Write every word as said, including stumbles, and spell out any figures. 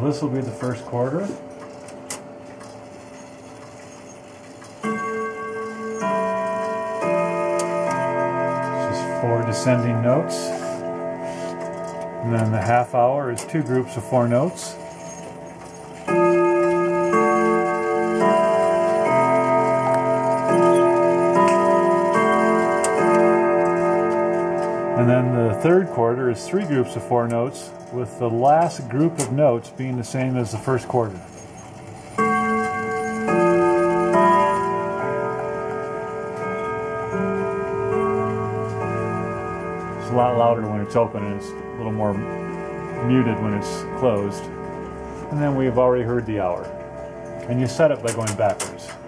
this will be the first quarter. Four descending notes, and then the half hour is two groups of four notes, and then the third quarter is three groups of four notes, with the last group of notes being the same as the first quarter. It's a lot louder when it's open, and it's a little more muted when it's closed. And then we've already heard the hour. And you set it by going backwards.